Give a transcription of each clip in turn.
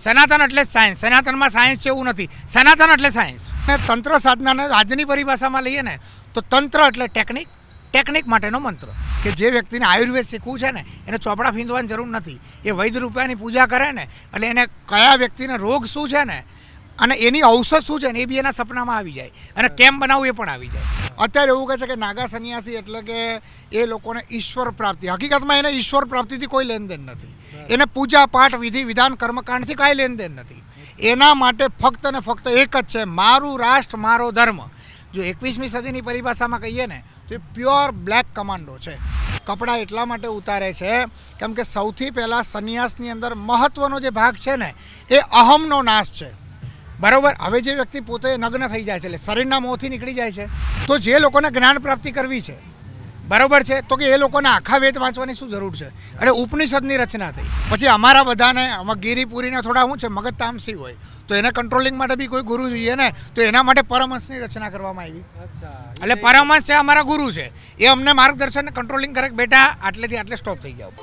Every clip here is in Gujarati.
સનાતન એટલે સાયન્સ, સનાતનમાં સાયન્સ છે એવું નથી, સનાતન એટલે સાયન્સ. ને તંત્ર સાધનાને આજની પરિભાષામાં લઈએ ને તો તંત્ર એટલે ટેકનિક, ટેકનિક માટેનો મંત્ર. કે જે વ્યક્તિને આયુર્વેદ શીખવું છે ને એને ચોપડા ફીંદવાની જરૂર નથી. એ વૈદ્ય રૂપિયાની પૂજા કરે ને એટલે એને કયા વ્યક્તિને રોગ શું છે ને અને એની ઔષધ શું છે ને એ બી એના સપનામાં આવી જાય અને કેમ બનાવવું એ પણ આવી જાય. અત્યારે એવું કહે છે કે નાગા સંન્યાસી એટલે કે એ લોકોને ઈશ્વર પ્રાપ્તિ. હકીકતમાં એને ઈશ્વર પ્રાપ્તિથી કોઈ લેનદેન નથી. એને પૂજા પાઠ વિધિ વિધાન કર્મકાંડથી કાંઈ લેનદેન નથી. એના માટે ફક્ત ને ફક્ત એક જ છે, મારું રાષ્ટ્ર મારો ધર્મ. જો 21મી સદીની પરિભાષામાં કહીએ ને તો એ પ્યોર બ્લેક કમાન્ડો છે. કપડાં એટલા માટે ઉતારે છે કેમ કે સૌથી પહેલાં સંન્યાસની અંદર મહત્ત્વનો જે ભાગ છે ને એ અહમનો નાશ છે. બરાબર. હવે જે વ્યક્તિ પોતે નગ્ન થઈ જાય છે એટલે શરીરના મોંથી નીકળી જાય છે, તો જે લોકોને જ્ઞાન પ્રાપ્તિ કરવી છે, બરાબર છે, તો કે એ લોકોને આખા વેદ વાંચવાની શું જરૂર છે અને ઉપનિષદની રચના થઈ. પછી અમારા બધાને આમાં ગિરિપુરીને થોડા શું છે મગજ તામસી હોય તો એને કંટ્રોલિંગ માટે બી કોઈ ગુરુ જોઈએ ને, તો એના માટે પરમહંસની રચના કરવામાં આવી. એટલે પરમહંસ છે અમારા ગુરુ છે, એ અમને માર્ગદર્શન કંટ્રોલિંગ કરે કે બેટા આટલેથી આટલે સ્ટોપ થઈ જાઓ.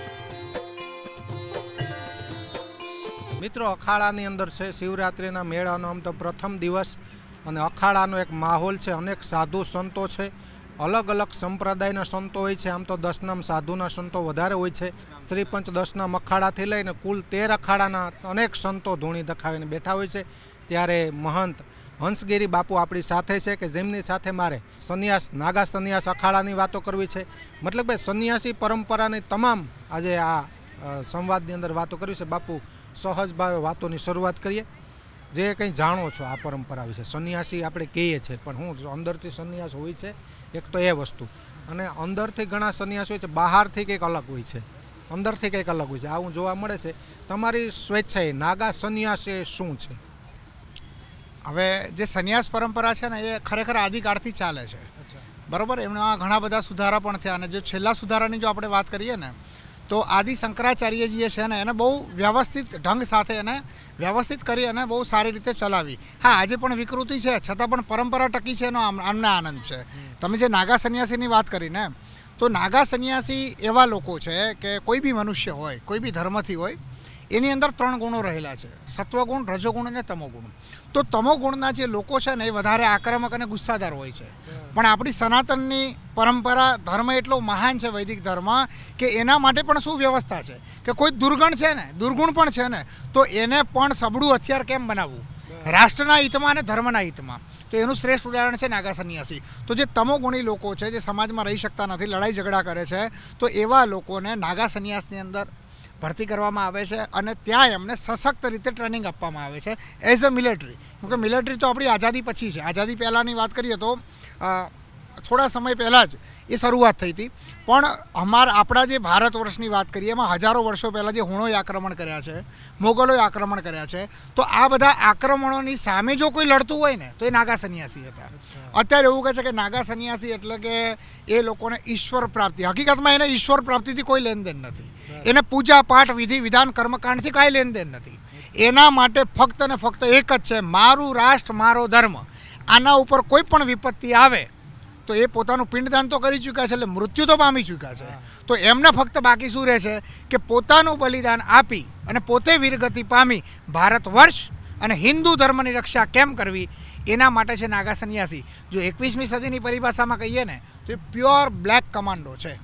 મિત્રો, અખાડાની અંદર છે શિવરાત્રિના મેળાનો આમ તો પ્રથમ દિવસ અને અખાડાનો એક માહોલ છે. અનેક સાધુ સંતો છે, અલગ અલગ સંપ્રદાયના સંતો હોય છે. આમ તો 10 સાધુના સંતો વધારે હોય છે. શ્રી પંચ 10 અખાડાથી લઈને કુલ 13 અખાડાના અનેક સંતો ધૂણી દખાવીને બેઠા હોય છે. ત્યારે મહંત હંસગીરી બાપુ આપણી સાથે છે કે જેમની સાથે મારે સંન્યાસ, નાગા સંન્યાસ અખાડાની વાતો કરવી છે. મતલબ ભાઈ સંન્યાસી પરંપરાની તમામ આજે આ સંવાદની અંદર વાતો કરવી છે. બાપુ, સહજ ભાવે વાતોની શરૂઆત કરીએ. જે કંઈ જાણો છો આ પરંપરા વિશે. સંન્યાસી આપણે કહીએ છીએ પણ હું અંદરથી સંન્યાસ હોય છે એક તો એ વસ્તુ, અને અંદરથી ઘણા સંન્યાસ હોય છે, બહારથી કંઈક અલગ હોય છે, અંદરથી કંઈક અલગ હોય છે. આવું જોવા મળે છે. તમારી સ્વેચ્છાએ નાગા સંન્યાસ એ શું છે? હવે જે સંન્યાસ પરંપરા છે ને એ ખરેખર આદિકાળથી ચાલે છે, બરાબર. એમના ઘણા બધા સુધારા પણ થયા અને જે છેલ્લા સુધારાની જો આપણે વાત કરીએ ને તો આદિ શંકરાચાર્યજીએ છે ને એને બહુ વ્યવસ્થિત ઢંગ સાથે એને વ્યવસ્થિત કરી અને બહુ સારી રીતે ચલાવી. હા, આજે પણ વિકૃતિ છે છતાં પણ પરંપરા ટકી છે એનો અમને આનંદ છે. તમે જે નાગા સંન્યાસીની વાત કરી ને, તો નાગા સંન્યાસી એવા લોકો છે કે કોઈ બી મનુષ્ય હોય, કોઈ બી ધર્મથી હોય, એની અંદર 3 ગુણો રહેલા છે, સત્વગુણ, રજોગુણ અને તમોગુણ. તો તમોગુણના જે લોકો છે ને એ વધારે આક્રમક અને ગુસ્સાદાર હોય છે. પણ આપણી સનાતનની પરંપરા, ધર્મ એટલો મહાન છે વૈદિક ધર્મ કે એના માટે પણ શું વ્યવસ્થા છે કે કોઈ દુર્ગણ છે ને, દુર્ગુણ પણ છે ને, તો એને પણ સબળું હથિયાર કેમ બનાવવું રાષ્ટ્રના હિતમાં અને ધર્મના હિતમાં. તો એનું શ્રેષ્ઠ ઉદાહરણ છે નાગા સંન્યાસી. તો જે તમોગુણી લોકો છે, જે સમાજમાં રહી શકતા નથી, લડાઈ ઝઘડા કરે છે, તો એવા લોકોને નાગા સંન્યાસની અંદર ભરતી કરવામાં આવે છે અને ત્યાં એમને સશક્ત રીતે ટ્રેનિંગ આપવામાં આવે છે એઝ અ મિલિટરી. કેમકે મિલિટરી તો આપણી આઝાદી પછી છે. આઝાદી પહેલાંની વાત કરીએ તો થોડા સમય પહેલાં જ એ શરૂઆત થઈ હતી. પણ આપણા જે ભારત વર્ષની વાત કરીએ એમાં હજારો વર્ષો પહેલાં જે હુણોએ આક્રમણ કર્યા છે, મોગલોએ આક્રમણ કર્યા છે, તો આ બધા આક્રમણોની સામે જો કોઈ લડતું હોય ને તો એ નાગા સંન્યાસી હતા. અત્યારે એવું કહે છે કે નાગા સંન્યાસી એટલે કે એ લોકોને ઈશ્વર પ્રાપ્તિ. હકીકતમાં એને ઈશ્વર પ્રાપ્તિથી કોઈ લેનદેન નથી. એને પૂજા પાઠ વિધિ વિધાન કર્મકાંડથી કાંઈ લેનદેન નથી. એના માટે ફક્ત ને ફક્ત એક જ છે, મારું રાષ્ટ્ર મારો ધર્મ. આના ઉપર કોઈ પણ વિપત્તિ આવે તો એ પોતાનું પિંડદાન તો કરી ચૂક્યા છે, એટલે મૃત્યુ તો પામી ચૂક્યા છે. તો એમને ફક્ત બાકી શું રહે છે કે પોતાનું બલિદાન આપી અને પોતે વીરગતિ પામી ભારત વર્ષ અને હિન્દુ ધર્મની રક્ષા કેમ કરવી એના માટે છે નાગા સંન્યાસી. જો 21મી સદીની પરિભાષામાં કહીએ ને તો એ પ્યોર બ્લેક કમાન્ડો છે.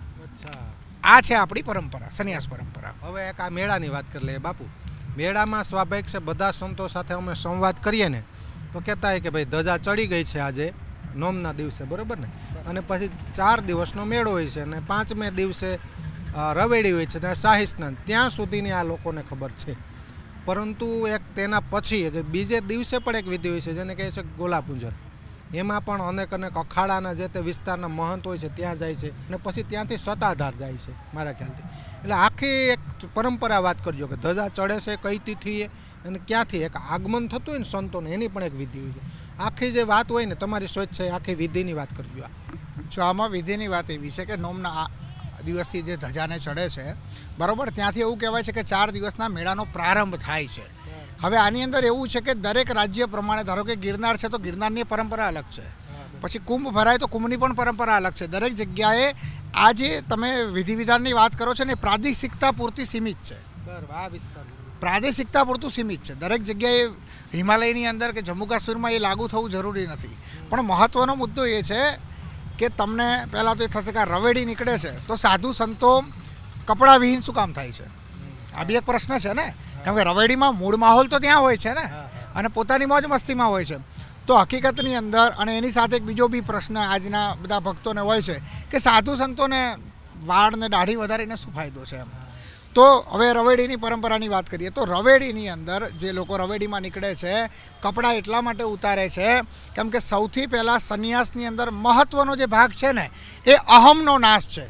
આ છે આપણી પરંપરા, સંન્યાસ પરંપરા. હવે એક આ મેળાની વાત કરી લઈએ. બાપુ, મેળામાં સ્વાભાવિક છે બધા સંતો સાથે અમે સંવાદ કરીએ ને તો કહેતા હોય કે ભાઈ ધજા ચડી ગઈ છે આજે નોમના દિવસે, બરાબર ને, અને પછી 4 દિવસનો મેળો હોય છે અને 5મે દિવસે રવેડી હોય છે અને શાહી સ્નાન. ત્યાં સુધીની આ લોકોને ખબર છે. પરંતુ એક તેના પછી બીજે દિવસે પણ એક વિધિ હોય છે જેને કહે છે ગોલાપૂજન. એમાં પણ અનેક અખાડાના જે તે વિસ્તારના મહંત હોય છે ત્યાં જાય છે અને પછી ત્યાંથી સત્તાધાર જાય છે મારા ખ્યાલથી. એટલે આખી એક પરંપરા વાત કરજો કે ધજા ચડે છે કઈ તિથિએ અને ક્યાંથી એક આગમન થતું હોય ને સંતોને, એની પણ એક વિધિ હોય છે. આખી જે વાત હોય ને તમારી સ્વેચ્છાએ આખી વિધિની વાત કરજો. જો આમાં વિધિની વાત એવી છે કે નોમના દિવસથી જે ધજાને ચડે છે, બરાબર, ત્યાંથી એવું કહેવાય છે કે 4 દિવસના મેળાનો પ્રારંભ થાય છે. હવે આની અંદર એવું છે કે દરેક રાજ્ય પ્રમાણે, ધારો કે ગિરનાર છે તો ગિરનારની પરંપરા અલગ છે, પછી કુંભ ભરાય તો કુંભની પણ પરંપરા અલગ છે. દરેક જગ્યાએ આ જે તમે વિધિ વિધાનની વાત કરો છો ને એ પ્રાદેશિકતા પૂરતી સીમિત છે. પ્રાદેશિકતા પૂરતું સીમિત છે. દરેક જગ્યાએ હિમાલયની અંદર કે જમ્મુ કાશ્મીરમાં એ લાગુ થવું જરૂરી નથી. પણ મહત્ત્વનો મુદ્દો એ છે કે તમને પહેલાં તો એ થશે કે આ રવેડી નીકળે છે તો સાધુ સંતો કપડાં વિહીન શું કામ થાય છે? આ બી એક પ્રશ્ન છે ને, કેમ કે રવેડીમાં મૂળ માહોલ તો ત્યાં હોય છે ને, અને પોતાની મોજ મસ્તીમાં હોય છે. તો હકીકતની અંદર અને એની સાથે એક બીજો બી પ્રશ્ન આજના બધા ભક્તોને હોય છે કે સાધુ સંતોને વાળ ને દાઢી વધારીને શું ફાયદો છે એમ. તો હવે રવેડીની પરંપરાની વાત કરીએ તો રવેડીની અંદર જે લોકો રવેડીમાં નીકળે છે કપડાં એટલા માટે ઉતારે છે કેમ કે સૌથી પહેલાં સંન્યાસની અંદર મહત્ત્વનો જે ભાગ છે ને એ અહમનો નાશ છે,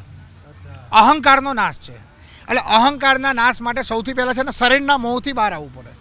અહંકારનો નાશ છે. એટલે અહંકારના નાશ માટે સૌથી પહેલાં છે ને શરીરના મોહથી બહાર આવવું પડે.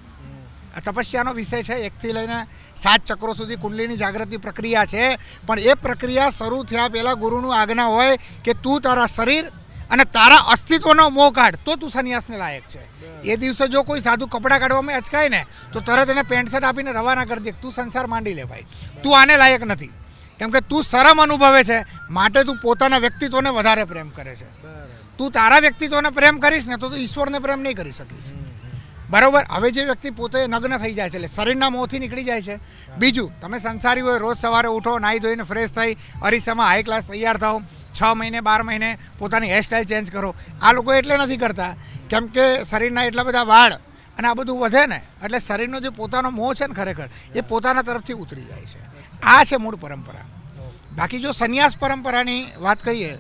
આ તપસ્યાનો વિષય છે. 1 થી લઈને 7 ચક્રો સુધી કુંડલીની જાગૃતિ પ્રક્રિયા છે. પણ એ પ્રક્રિયા શરૂ થયા પહેલાં ગુરુનું આજ્ઞા હોય કે તું તારા શરીર અને તારા અસ્તિત્વનો મોહ કાઢ તો તું સંન્યાસને લાયક છે. એ દિવસે જો કોઈ સાધુ કપડાં કાઢવામાં અચકાય ને તો તરત એને પેન્ટ શર્ટ આપીને રવાના કરી દે, તું સંસાર માંડી લે ભાઈ, તું આને લાયક નથી. કેમ કે તું શરમ અનુભવે છે માટે તું પોતાના વ્યક્તિત્વને વધારે પ્રેમ કરે છે. તું તારા વ્યક્તિત્વને પ્રેમ કરીશ ને તો તું ઈશ્વરને પ્રેમ નહીં કરી શકીશ. બરાબર. હવે જે વ્યક્તિ પોતે નગ્ન થઈ જાય છે એટલે શરીરના મોહથી નીકળી જાય છે. બીજું, તમે સંસારી હોય, રોજ સવારે ઉઠો, નાહી ધોઈને ફ્રેશ થઈ અરીસામાં હાઈ ક્લાસ તૈયાર થાઓ, 6 મહિને 12 મહિને પોતાની હેરસ્ટાઈલ ચેન્જ કરો. આ લોકો એટલે નથી કરતા કેમ કે શરીરના એટલા બધા વાળ અને આ બધું વધે ને એટલે શરીરનો જે પોતાનો મોહ છે ને ખરેખર એ પોતાના તરફથી ઉતરી જાય છે. આ છે મૂળ પરંપરા. બાકી જો સંન્યાસ પરંપરાની વાત કરીએ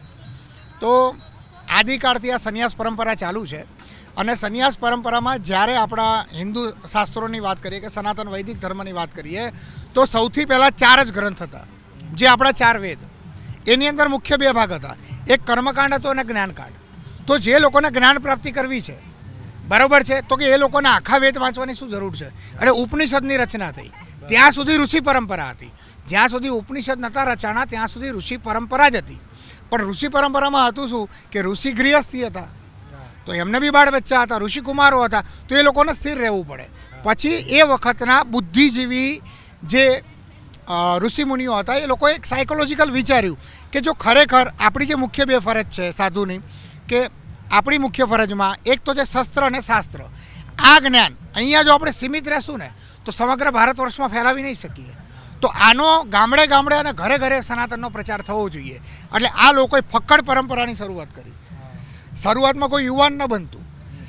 તો આદિકાળથી આ સંન્યાસ પરંપરા ચાલુ છે. અને સંન્યાસ પરંપરામાં જ્યારે આપણા હિન્દુ શાસ્ત્રોની વાત કરીએ કે સનાતન વૈદિક ધર્મની વાત કરીએ તો સૌથી પહેલાં 4 જ ગ્રંથ હતા જે આપણા 4 વેદ. એની અંદર મુખ્ય 2 ભાગ હતા, એક કર્મકાંડ હતો અને જ્ઞાનકાંડ. તો જે લોકોને જ્ઞાન પ્રાપ્તિ કરવી છે, બરાબર છે, તો કે એ લોકોને આખા વેદ વાંચવાની શું જરૂર છે? અને ઉપનિષદની રચના થઈ ત્યાં સુધી ઋષિ પરંપરા હતી. જ્યાં સુધી ઉપનિષદ નહોતા રચાણા ત્યાં સુધી ઋષિ પરંપરા જ હતી. પણ ઋષિ પરંપરામાં હતું શું કે ઋષિ ગૃહસ્થી હતા તો એમને બી બાળ બચ્ચા હતા, ઋષિકુમારો હતા, તો એ લોકોને સ્થિર રહેવું પડે. પછી એ વખતના બુદ્ધિજીવી જે ઋષિમુનિઓ હતા એ લોકોએ એક સાયકોલોજીકલ વિચાર્યું કે જો ખરેખર આપણી જે મુખ્ય 2 ફરજ છે સાધુની, કે આપણી મુખ્ય ફરજમાં એક તો છે શસ્ત્ર અને શાસ્ત્ર. આ જ્ઞાન અહીંયા જો આપણે સીમિત રહેશું ને તો સમગ્ર ભારત વર્ષમાં ફેલાવી નહીં શકીએ. તો આનો ગામડે ગામડે અને ઘરે ઘરે સનાતનનો પ્રચાર થવો જોઈએ. એટલે આ લોકોએ ફક્કડ પરંપરાની શરૂઆત કરી. શરૂઆતમાં કોઈ યુવાન ન બનતું.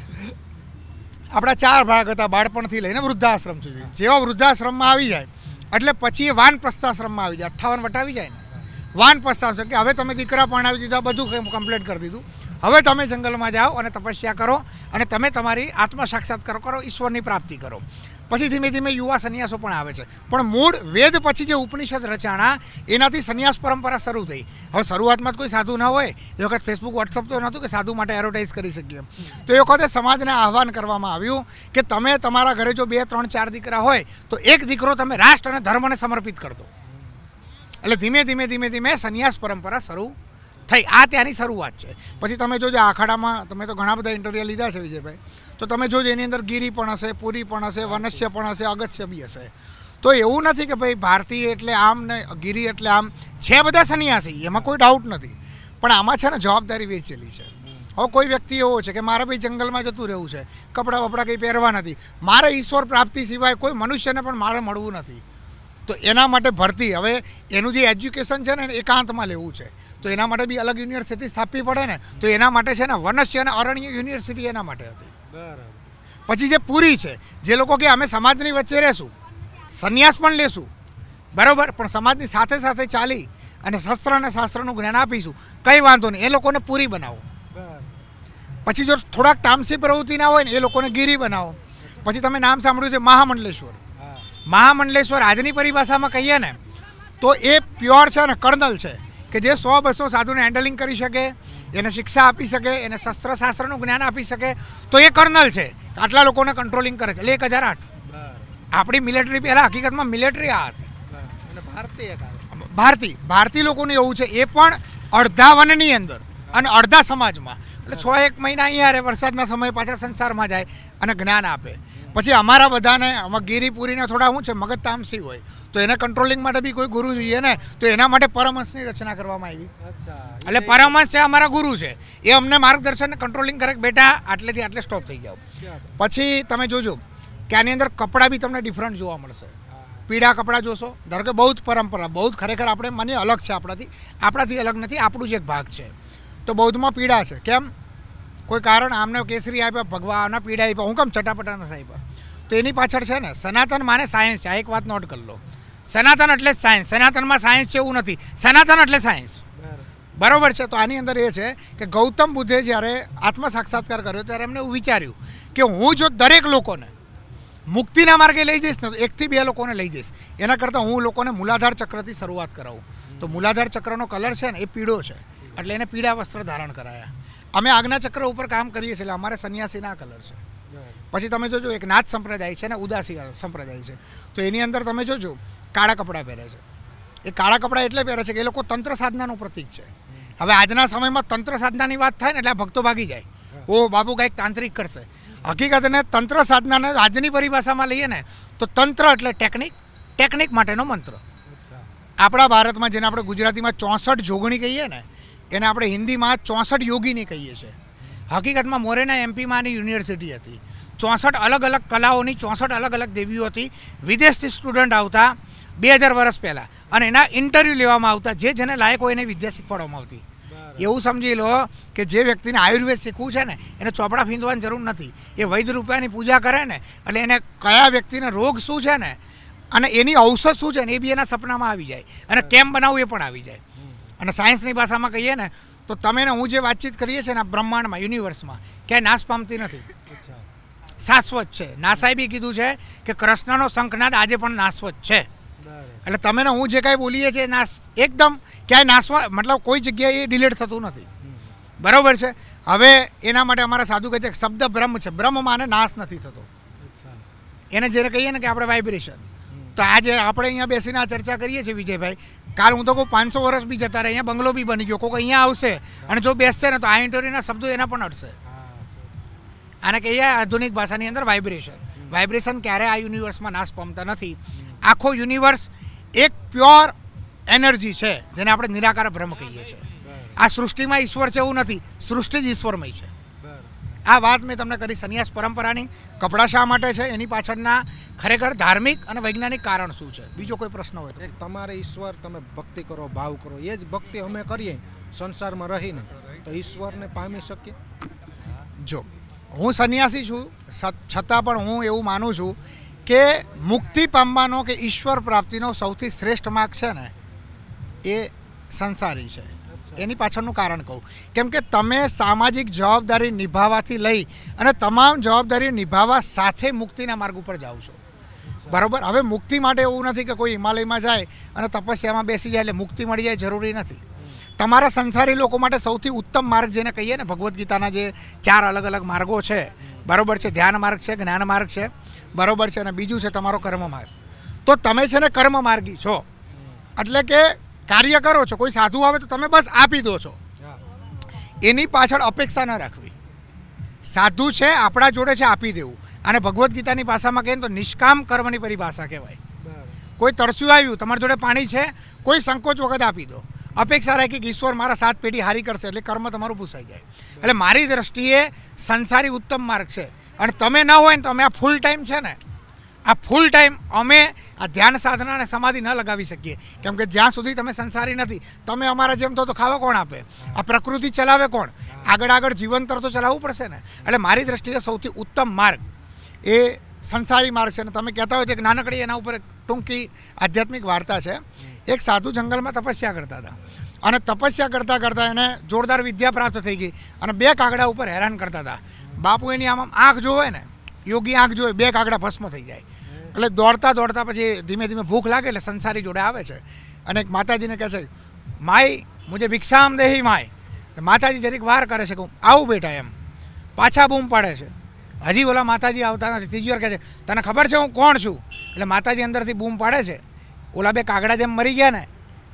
આપણા 4 ભાગ હતા બાળપણથી લઈને વૃદ્ધાશ્રમ સુધી. જેવા વૃદ્ધાશ્રમમાં આવી જાય એટલે પછી એ વાનપ્રસ્થાશ્રમમાં આવી જાય, 58 વટાવી જાય ને વાનપ્રસ્થાશ્રમ કે હવે તમે દીકરા પરણાવી દીધા, બધું કમ્પ્લીટ કરી દીધું, હવે તમે જંગલમાં જાઓ અને તપસ્યા કરો અને તમે તમારી આત્મ સાક્ષાત્કાર કરો, ઈશ્વરની પ્રાપ્તિ કરો. પછી ધીમે ધીમે યુવા સંન્યાસો પણ આવે છે. પણ મૂળ વેદ પછી જે ઉપનિષદ રચાણા એનાથી સંન્યાસ પરંપરા શરૂ થઈ. હવે શરૂઆતમાં કોઈ સાધુ ન હોય, એ વખત ફેસબુક વોટ્સઅપ તો નહોતું કે સાધુ માટે એડવર્ટાઇઝ કરી શકીએ. તો એ વખતે સમાજને આહ્વાન કરવામાં આવ્યું કે તમે તમારા ઘરે જો 2, 3, 4 દીકરા હોય તો એક દીકરો તમે રાષ્ટ્ર અને ધર્મને સમર્પિત કરી દો. એટલે ધીમે ધીમે સંન્યાસ પરંપરા શરૂ થઈ. આ ત્યાંની શરૂઆત છે. પછી તમે જોજો આખાડામાં તમે તો ઘણા બધા ઇન્ટરવ્યુ લીધા છે વિજયભાઈ, તો તમે જોજો એની અંદર ગીરી પણ હશે, પુરી પણ હશે, વનસ્ય પણ હશે, અગત્ય બી હશે. તો એવું નથી કે ભાઈ ભારતીય એટલે આમ ને ગીરી એટલે આમ છે, બધા સંન્યાસી, એમાં કોઈ ડાઉટ નથી. પણ આમાં છે ને જવાબદારી વેચેલી છે. હવે કોઈ વ્યક્તિ એવો છે કે મારે ભાઈ જંગલમાં જતું રહેવું છે, કપડાં વપડા કંઈ પહેરવા નથી, મારે ઈશ્વર પ્રાપ્તિ સિવાય કોઈ મનુષ્યને પણ મારે મળવું નથી, તો એના માટે ભરતી, હવે એનું જે એજ્યુકેશન છે ને એકાંતમાં લેવું છે તો એના માટે બી અલગ યુનિવર્સિટી સ્થાપવી પડે ને. તો એના માટે છે ને વનસ્ય અને અરણ્ય યુનિવર્સિટી એના માટે હતી. પછી જે પૂરી છે, જે લોકો કે અમે સમાજની વચ્ચે રહેશું, સંન્યાસ પણ લેશું, બરાબર, પણ સમાજની સાથે સાથે ચાલી અને શસ્ત્ર અને શાસ્ત્રનું જ્ઞાન આપીશું, કંઈ વાંધો નહીં, એ લોકોને પૂરી બનાવો. પછી જો થોડાક તામસી પ્રવૃત્તિના હોય ને એ લોકોને ગીરી બનાવો. પછી તમે નામ સાંભળ્યું છે મહામંડલેશ્વર. મહામંડલેશ્વર આજની પરિભાષામાં કહીએ ને તો એ પ્યોર છે ને કર્નલ છે કે જે 100-200 સાધુને હેન્ડલિંગ કરી શકે, એને શિક્ષા આપી શકે, એને શસ્ત્ર શાસ્ત્રનું જ્ઞાન આપી શકે, તો એ કર્નલ છે. આટલા લોકોને કંટ્રોલિંગ કરે છે. એટલે 1008 આપણી મિલિટરી પહેલાં હકીકતમાં મિલિટરી આ હતી. ભારતીય લોકોનું એવું છે, એ પણ અડધા વનની અંદર અને અડધા સમાજમાં. એટલે 6-1 મહિના અહીંયા રહે, વરસાદના સમયે પાછા સંસારમાં જાય અને જ્ઞાન આપે. પછી અમારા બધાને આમાં ગિરિપુરીને થોડા શું છે મગજ તામસી હોય તો એને કંટ્રોલિંગ માટે બી કોઈ ગુરુ જોઈએ ને, તો એના માટે પરમહંસની રચના કરવામાં આવી. એટલે પરમહંસ છે અમારા ગુરુ છે, એ અમને માર્ગદર્શન કંટ્રોલિંગ કરે કે બેટા આટલેથી આટલે સ્ટોપ થઈ જાઓ. પછી તમે જોજો કે આની અંદર કપડાં બી તમને ડિફરન્ટ જોવા મળશે. પીળા કપડાં જોશો, ધારો કે બહુ જ પરંપરા, બહુ જ ખરેખર આપણે મને અલગ છે આપણાથી અલગ નથી, આપણું જ એક ભાગ છે. તો બૌદ્ધમાં પીળા છે, કેમ? કોઈ કારણ, આમને કેસરી આપ્યા, ભગવાનના પીળા આપ્યા, હું કેમ ચટાપટા નથી આપ્યા? તો એની પાછળ છે ને સનાતન માને સાયન્સ છે. આ એક વાત નોટ કરી લો, સનાતન એટલે જ સાયન્સ. સનાતનમાં સાયન્સ છે એવું નથી, સનાતન એટલે સાયન્સ. બરાબર છે. તો આની અંદર એ છે કે ગૌતમ બુદ્ધે જ્યારે આત્મ સાક્ષાત્કાર કર્યો ત્યારે એમને એવું વિચાર્યું કે હું જો દરેક લોકોને મુક્તિના માર્ગે લઈ જઈશ ને તો 1 થી 2 લોકોને લઈ જઈશ, એના કરતાં હું લોકોને મૂલાધાર ચક્રથી શરૂઆત કરાવું. તો મૂલાધાર ચક્રનો કલર છે ને એ પીળો છે, એટલે એને પીળા વસ્ત્ર ધારણ કરાયા. અમે આજ્ઞા ચક્ર ઉપર કામ કરીએ છીએ, એટલે અમારે સંન્યાસીના કલર છે. પછી તમે જોજો એક નાથ સંપ્રદાય છે ને ઉદાસી સંપ્રદાય છે, તો એની અંદર તમે જોજો કાળા કપડાં પહેરે છે. એ કાળા કપડાં એટલે પહેરે છે કે એ લોકો તંત્ર સાધનાનું પ્રતીક છે. હવે આજના સમયમાં તંત્ર સાધનાની વાત થાય ને એટલે આ ભક્તો ભાગી જાય, ઓ બાપુ કાંઈક તાંત્રિક કરશે. હકીકતને તંત્ર સાધનાને આજની પરિભાષામાં લઈએ ને તો તંત્ર એટલે ટેકનિક માટેનો મંત્ર. આપણા ભારતમાં જેને આપણે ગુજરાતીમાં 64 જોગણી કહીએ ને, એને આપણે હિન્દીમાં 64 યોગીની કહીએ છીએ. હકીકતમાં મોરેના એમપીમાંની યુનિવર્સિટી હતી. 64 અલગ અલગ કલાઓની 64 અલગ અલગ દેવીઓ હતી. વિદેશથી સ્ટુડન્ટ આવતા 2000 વર્ષ પહેલાં, અને એના ઇન્ટરવ્યૂ લેવામાં આવતા, જેને લાયક હોય એને વિદ્યા શીખવાડવામાં આવતી. એવું સમજી લો કે જે વ્યક્તિને આયુર્વેદ શીખવું છે ને એને ચોપડા ફીંદવાની જરૂર નથી. એ વૈદ્ય રૂપિયાની પૂજા કરે ને એટલે એને કયા વ્યક્તિને રોગ શું છે ને અને એની ઔષધ શું છે ને એ બી એના સપનામાં આવી જાય, અને કેમ બનાવવું એ પણ આવી જાય. અને સાયન્સની ભાષામાં કહીએ ને તો તમે ને હું જે વાતચીત કરીએ છીએ ને બ્રહ્માંડમાં, યુનિવર્સમાં ક્યાંય નાશ પામતી નથી, શાશ્વત છે. નાસાએ બી કીધું છે કે કૃષ્ણનો શંખનાદ આજે પણ નાશવત છે. એટલે તમે ને હું જે કાંઈ બોલીએ છીએ નાશ એકદમ ક્યાંય નાશવા, મતલબ કોઈ જગ્યાએ એ ડિલીટ થતું નથી. બરાબર છે. હવે એના માટે અમારા સાધુ કહે છે કે શબ્દ બ્રહ્મ છે, બ્રહ્મ માને નાશ નથી થતો. એને જેને કહીએ ને કે આપણે વાઇબ્રેશન. તો આજે આપણે અહીંયા બેસીને આ ચર્ચા કરીએ છીએ વિજયભાઈ, કાલ હું તો કહું 500 વર્ષ બી જતા રહે, અહીંયા બંગલો બી બની ગયો, કોઈક અહીંયા આવશે અને જો બેસશે ને તો આ ઇન્ટરવ્યુના શબ્દો એના પણ અડશે. આને કહીએ આધુનિક ભાષાની અંદર વાઇબ્રેશન. વાઇબ્રેશન ક્યારે આ યુનિવર્સમાં નાશ પામતા નથી. આખો યુનિવર્સ એક પ્યોર એનર્જી છે જેને આપણે નિરાકાર બ્રહ્મ કહીએ છીએ. આ સૃષ્ટિમાં ઈશ્વર છે એવું નથી, સૃષ્ટિ જ ઈશ્વરમય છે. આ વાત મેં તમને કરી સંન્યાસ પરંપરાની. કપડાં શા માટે છે એની પાછળના ખરેખર ધાર્મિક અને વૈજ્ઞાનિક કારણ શું છે? બીજો કોઈ પ્રશ્ન હોય તો? તમારે ઈશ્વર, તમે ભક્તિ કરો, ભાવ કરો, એ જ ભક્તિ અમે કરીએ સંસારમાં રહીને તો ઈશ્વરને પામી શકીએ. જો હું સંન્યાસી છું છતાં પણ હું એવું માનું છું કે મુક્તિ પામવાનો કે ઈશ્વર પ્રાપ્તિનો સૌથી શ્રેષ્ઠ માર્ગ છે ને એ સંસારી છે. એની પાછળનું કારણ કહું, કેમ કે તમે સામાજિક જવાબદારી નિભાવવાથી લઈ અને તમામ જવાબદારી નિભાવવા સાથે મુક્તિના માર્ગ ઉપર જાઓ છો. બરાબર. હવે મુક્તિ માટે એવું નથી કે કોઈ હિમાલયમાં જાય અને તપસ્યામાં બેસી જાય એટલે મુક્તિ મળી જાય, જરૂરી નથી. તમારા સંસારી લોકો માટે સૌથી ઉત્તમ માર્ગ જેને કહીએ ને, ભગવદ્ ગીતાના જે 4 અલગ અલગ માર્ગો છે, બરાબર છે, ધ્યાન માર્ગ છે, જ્ઞાન માર્ગ છે, બરાબર છે, અને બીજું છે તમારો કર્મ માર્ગ. તો તમે છે ને કર્મ માર્ગી છો, એટલે કે કાર્ય કરો છો. કોઈ સાધુ આવે તો તમે બસ આપી દો છો, એની પાછળ અપેક્ષા ન રાખવી. સાધુ છે આપણા જોડે છે, આપી દેવું. અને ભગવદ્ ગીતાની ભાષામાં કહીએ તો નિષ્કામ કર્મની પરિભાષા કહેવાય. કોઈ તરસ્યું આવ્યું, તમારી જોડે પાણી છે, કોઈ સંકોચ વખત આપી દો. અપેક્ષા રાખી કે ઈશ્વર મારા 7 પેઢી હારી કરશે એટલે કર્મ તમારું પૂછાઈ જાય. એટલે મારી દ્રષ્ટિએ સંસારી ઉત્તમ માર્ગ છે. અને તમે ન હોય ને તો અમે આ ફૂલ ટાઈમ છે ને, આ ફૂલ ટાઈમ અમે આ ધ્યાન સાધના અને સમાધિ ન લગાવી શકીએ, કેમ કે જ્યાં સુધી તમે સંસારી નથી, તમે અમારા જેમ તો ખાવા કોણ આપે? આ પ્રકૃતિ ચલાવે કોણ? આગળ જીવનતર તો ચલાવવું પડશે ને. એટલે મારી દ્રષ્ટિએ સૌથી ઉત્તમ માર્ગ એ સંસારી માર્ગ છે. અને તમે કહેતા હોય તો એક નાનકડી એના ઉપર ટૂંકી આધ્યાત્મિક વાર્તા છે. એક સાધુ જંગલમાં તપસ્યા કરતા હતા, અને તપસ્યા કરતાં કરતાં એને જોરદાર વિદ્યા પ્રાપ્ત થઈ ગઈ, અને 2 કાગડા ઉપર હેરાન કરતા હતા. બાપુ એની આમ આંખ જોવે ને, યોગી આંખ જોવે, 2 કાગડા ભસ્મ થઈ જાય. એટલે દોડતા પછી ધીમે ધીમે ભૂખ લાગે એટલે સંસારી જોડે આવે છે, અને એક માતાજીને કહે છે, માય મુજે ભિક્ષામ દેહી માય. માતાજી જરીક વાર કરે છે, કહું આવું બેટા, એમ પાછા બૂમ પાડે છે. હજી ઓલા માતાજી આવતા નથી. ત્રીજી વાર કહે છે, તને ખબર છે હું કોણ છું? એટલે માતાજી અંદરથી બૂમ પાડે છે, ઓલા 2 કાગડા જેમ મરી ગયા ને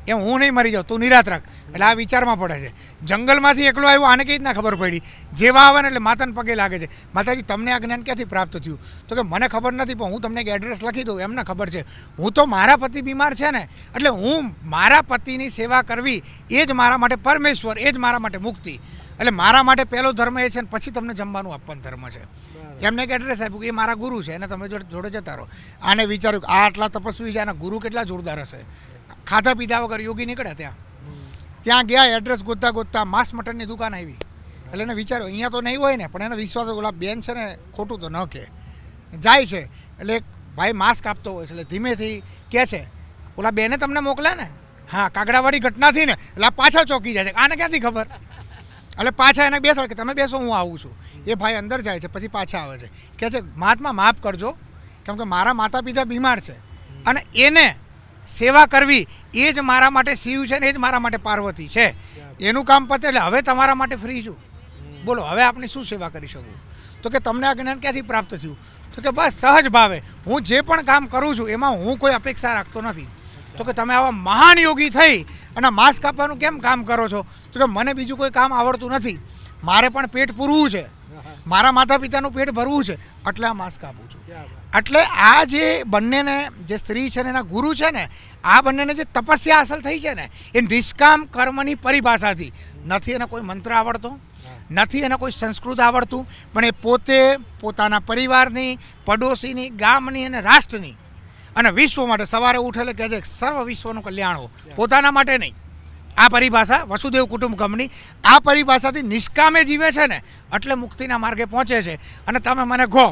એમ હું નહીં મરી જાઉં, તું નિરાત રાખ. એટલે આ વિચારમાં પડે છે. જંગલમાંથી એકલો આવ્યો, આને કેવી રીતના ખબર પડી? જેવા આવે ને એટલે માતાને પગે લાગે છે, માતાજી તમને આ જ્ઞાન ક્યાંથી પ્રાપ્ત થયું? તો કે મને ખબર નથી, પણ હું તમને એક એડ્રેસ લખી દઉં, એમને ખબર છે. હું તો મારા પતિ બીમાર છે ને, એટલે હું મારા પતિની સેવા કરવી એ જ મારા માટે પરમેશ્વર, એ જ મારા માટે મુક્તિ. એટલે મારા માટે પહેલો ધર્મ એ છે ને પછી તમને જમવાનું આપવાનો ધર્મ છે. એમને એક એડ્રેસ આપ્યું કે એ મારા ગુરુ છે, એને તમે જોડે જતા રહો. આને વિચાર્યું કે આ આટલા તપસ્વી છે, આના ગુરુ કેટલા જોરદાર હશે. ખાધા પીધા વગર યોગી નીકળ્યા. ત્યાં ગયા, એડ્રેસ ગોતતા ગોતતા માંસ મટનની દુકાન આવી. એટલે એને વિચાર્યું અહીંયા તો નહીં હોય ને, પણ એને વિશ્વાસ ઓલા બેન છે ને ખોટું તો ન કહે. જાય છે એટલે એક ભાઈ માંસ કાપતો હોય છે, એટલે ધીમેથી કહે છે ઓલા બેને તમને મોકલ્યા ને? હા, કાગડાવાળી ઘટનાથી ને. એટલે પાછા ચોંકી જાય છે, આને ક્યાંથી ખબર? એટલે પાછા એને બેસો કે તમે બેસો, હું આવું છું. એ ભાઈ અંદર જાય છે, પછી પાછા આવે છે, કહે છે મહાત્મા માફ કરજો, કેમ કે મારા માતા પિતા બીમાર છે અને એને સેવા કરવી એ જ મારા માટે શિવ છે ને એ જ મારા માટે પાર્વતી છે. એનું કામ પતે એટલે હવે તમારા માટે ફ્રી છું. બોલો હવે આપની શું સેવા કરી શકું? તો કે તમને આ જ્ઞાન ક્યાંથી પ્રાપ્ત થયું? તો કે બસ સહજ ભાવે, હું જે પણ કામ કરું છું એમાં હું કોઈ અપેક્ષા રાખતો નથી. તો કે તમે આવા મહાન યોગી થઈ અને માંસ કાપવાનું કેમ કામ કરો છો? તો કે મને બીજું કોઈ કામ આવડતું નથી, મારે પણ પેટ પૂરવું છે, મારા માતા પિતાનું પેટ ભરવું છે, એટલે આ માંસ કાપું છું. એટલે આ જે બંનેને, જે સ્ત્રી છે ને એના ગુરુ છે ને, આ બંનેને જે તપસ્યા હાંસલ થઈ છે ને એ નિષ્કામ કર્મની પરિભાષાથી. નથી એને કોઈ મંત્ર આવડતો, નથી એને કોઈ સંસ્કૃત આવડતું, પણ એ પોતે પોતાના પરિવારની, પડોશીની, ગામની અને રાષ્ટ્રની અને વિશ્વ માટે સવારે ઉઠેલે કહે છે સર્વ વિશ્વનું કલ્યાણ હો, પોતાના માટે નહીં. આ પરિભાષા વસુદેવ કુટુંબકમની આ પરિભાષાથી નિષ્કામે જીવે છે ને એટલે મુક્તિના માર્ગે પહોંચે છે. અને તમે મને કહો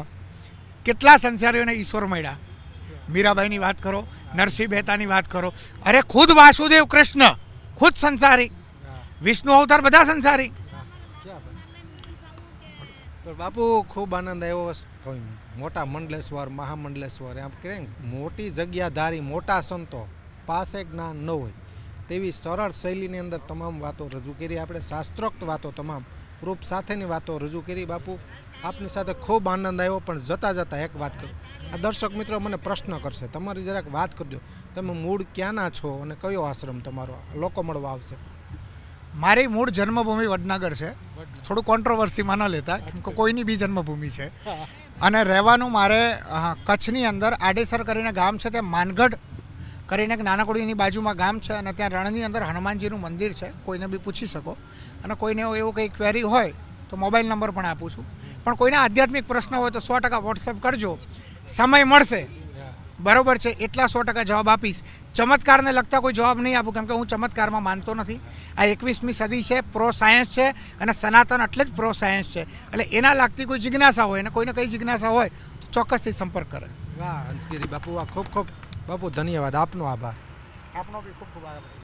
કેટલા સંસારીઓને ઈશ્વર મળ્યા? મીરાબાઈની વાત કરો, નરસિંહ મહેતાની વાત કરો, અરે ખુદ વાસુદેવ કૃષ્ણ ખુદ સંસારી, વિષ્ણુ અવતાર બધા સંસારી. બાપુ ખૂબ આનંદ આવ્યો. મોટા મંડલેશ્વર, મહામંડલેશ્વર, એમ કે મોટી જગ્યા ધારી મોટા સંતો પાસે જ્ઞાન ન હોય તેવી સરળ શૈલીની અંદર તમામ વાતો રજૂ કરી. આપણે શાસ્ત્રોક્ત વાતો, તમામ પ્રૂફ સાથેની વાતો રજૂ કરી. બાપુ આપની સાથે ખૂબ આનંદ આવ્યો. પણ જતાં જતાં એક વાત કરું, આ દર્શક મિત્રો મને પ્રશ્ન કરશે, તમારી જરાક વાત કરજો, તમે મૂળ ક્યાંના છો અને કયો આશ્રમ તમારો? લોકો મળવા આવશે. મારી મૂળ જન્મભૂમિ વડનગર છે. થોડું કોન્ટ્રોવર્સીમાં ન લેતા, કેમ કે કોઈની બી જન્મભૂમિ છે. અને રહેવાનું મારે કચ્છની અંદર આડેસર કરીને ગામ છે, ત્યાં માનગઢ કરીને એક નાનકડીની બાજુમાં ગામ છે, અને ત્યાં રણની અંદર હનુમાનજીનું મંદિર છે. કોઈને બી પૂછી શકો, અને કોઈને એવું કંઈ ક્વેરી હોય તો મોબાઈલ નંબર પણ આપું છું. પણ કોઈને આધ્યાત્મિક પ્રશ્ન હોય તો 100% વોટ્સએપ કરજો, સમય મળશે બરાબર છે એટલા 100% જવાબ આપીશ. ચમત્કારને લગતા કોઈ જવાબ નહીં આપું, કેમ કે હું ચમત્કારમાં માનતો નથી. આ 21મી સદી છે, પ્રો સાયન્સ છે, અને સનાતન એટલે જ પ્રો સાયન્સ છે. એટલે એના લાગતી કોઈ જિજ્ઞાસા હોય અને કોઈને કઈ જિજ્ઞાસા હોય તો ચોક્કસથી સંપર્ક કરે. વાહ હંસગીરી બાપુ, આ ખૂબ ખૂબ બાપુ ધન્યવાદ, આપનો આભાર. આપનો બી ખૂબ ખૂબ આભાર.